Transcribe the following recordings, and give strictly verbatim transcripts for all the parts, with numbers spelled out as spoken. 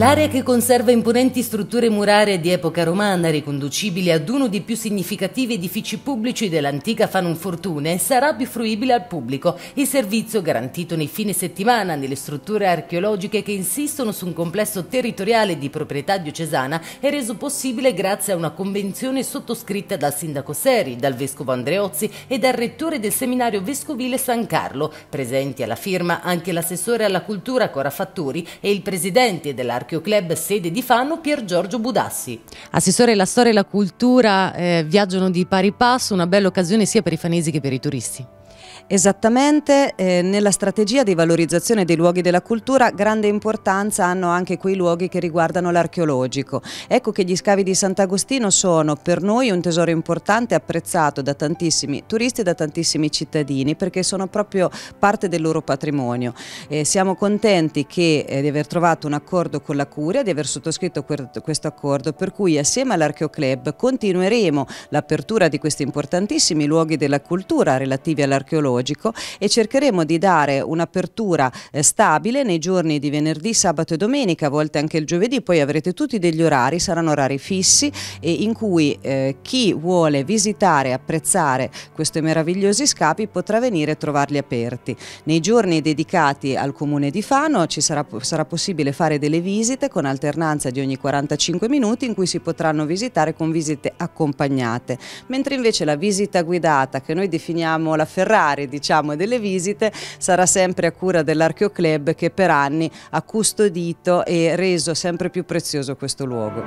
L'area, che conserva imponenti strutture murarie di epoca romana riconducibili ad uno dei più significativi edifici pubblici dell'antica Fanum Fortune, sarà più fruibile al pubblico. Il servizio, garantito nei fine settimana nelle strutture archeologiche che insistono su un complesso territoriale di proprietà diocesana, è reso possibile grazie a una convenzione sottoscritta dal sindaco Seri, dal vescovo Andreozzi e dal rettore del seminario vescovile San Carlo. Presenti alla firma anche l'assessore alla cultura Cora Fattori e il presidente dell'Archeologia Club sede di Fano, Pier Giorgio Budassi. Assessore, la storia e la cultura eh, viaggiano di pari passo, una bella occasione sia per i fanesi che per i turisti. Esattamente, eh, nella strategia di valorizzazione dei luoghi della cultura grande importanza hanno anche quei luoghi che riguardano l'archeologico. Ecco che gli scavi di Sant'Agostino sono per noi un tesoro importante, apprezzato da tantissimi turisti e da tantissimi cittadini, perché sono proprio parte del loro patrimonio. Eh, siamo contenti che, eh, di aver trovato un accordo con la Curia, di aver sottoscritto questo accordo, per cui assieme all'Archeoclub continueremo l'apertura di questi importantissimi luoghi della cultura relativi all'archeologico e cercheremo di dare un'apertura eh, stabile nei giorni di venerdì, sabato e domenica, a volte anche il giovedì. Poi avrete tutti degli orari, saranno orari fissi e in cui eh, chi vuole visitare e apprezzare questi meravigliosi scavi potrà venire e trovarli aperti. Nei giorni dedicati al comune di Fano ci sarà, sarà possibile fare delle visite con alternanza di ogni quarantacinque minuti, in cui si potranno visitare con visite accompagnate, mentre invece la visita guidata, che noi definiamo la Ferrari diciamo delle visite, sarà sempre a cura dell'Archeoclub, che per anni ha custodito e reso sempre più prezioso questo luogo.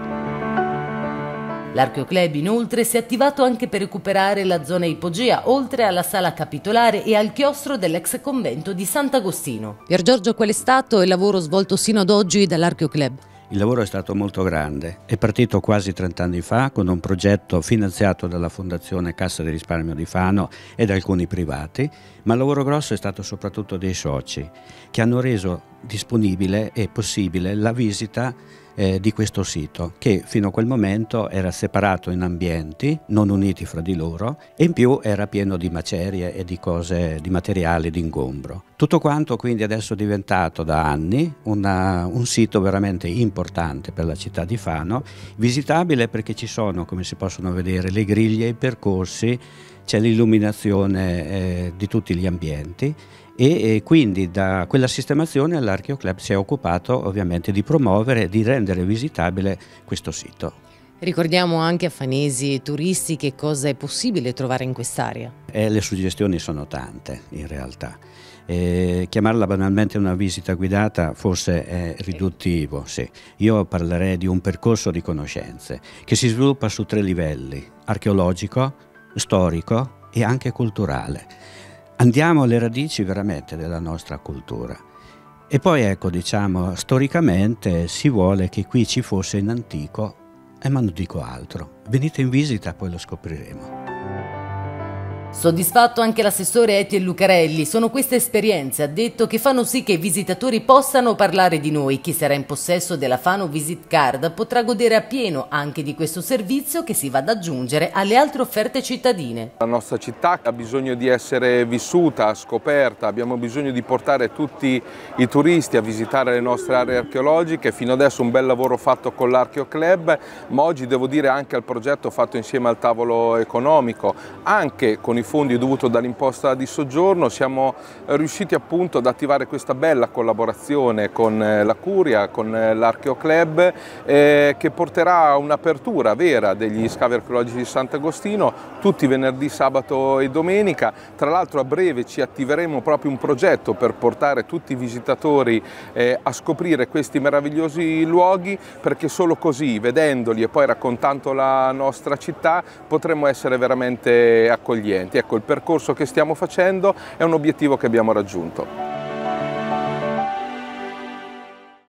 L'Archeoclub inoltre si è attivato anche per recuperare la zona ipogea, oltre alla sala capitolare e al chiostro dell'ex convento di Sant'Agostino. Pier Giorgio, qual è stato il lavoro svolto sino ad oggi dall'Archeoclub? Il lavoro è stato molto grande, è partito quasi trent'anni fa con un progetto finanziato dalla Fondazione Cassa di Risparmio di Fano e da alcuni privati, ma il lavoro grosso è stato soprattutto dei soci, che hanno reso disponibile e possibile la visita eh, di questo sito, che fino a quel momento era separato in ambienti, non uniti fra di loro, e in più era pieno di macerie e di cose, di materiali, di ingombro. Tutto quanto quindi adesso è diventato da anni una, un sito veramente importante per la città di Fano, visitabile perché ci sono, come si possono vedere, le griglie, i percorsi, c'è l'illuminazione eh, di tutti gli ambienti e, e quindi da quella sistemazione l'Archeoclub si è occupato ovviamente di promuovere e di rendere visitabile questo sito. Ricordiamo anche a fanesi e turisti che cosa è possibile trovare in quest'area. Eh, le suggestioni sono tante in realtà. Eh, chiamarla banalmente una visita guidata forse è riduttivo, sì. Io parlerei di un percorso di conoscenze che si sviluppa su tre livelli: archeologico, storico e anche culturale. Andiamo alle radici veramente della nostra cultura. E poi ecco, diciamo, storicamente si vuole che qui ci fosse in antico, eh, ma non dico altro. Venite in visita, poi lo scopriremo. Soddisfatto anche l'assessore Etienne Lucarelli. Sono queste esperienze, ha detto, che fanno sì che i visitatori possano parlare di noi. Chi sarà in possesso della Fano Visit Card potrà godere appieno anche di questo servizio, che si va ad aggiungere alle altre offerte cittadine. La nostra città ha bisogno di essere vissuta, scoperta, abbiamo bisogno di portare tutti i turisti a visitare le nostre aree archeologiche. Fino adesso un bel lavoro fatto con l'Archeoclub, ma oggi devo dire anche al progetto fatto insieme al tavolo economico, anche con i fondi dovuti dall'imposta di soggiorno, siamo riusciti appunto ad attivare questa bella collaborazione con la Curia, con l'Archeoclub, eh, che porterà a un'apertura vera degli scavi archeologici di Sant'Agostino tutti venerdì, sabato e domenica. Tra l'altro a breve ci attiveremo proprio un progetto per portare tutti i visitatori eh, a scoprire questi meravigliosi luoghi, perché solo così, vedendoli e poi raccontando la nostra città, potremo essere veramente accoglienti. Ecco, il percorso che stiamo facendo è un obiettivo che abbiamo raggiunto.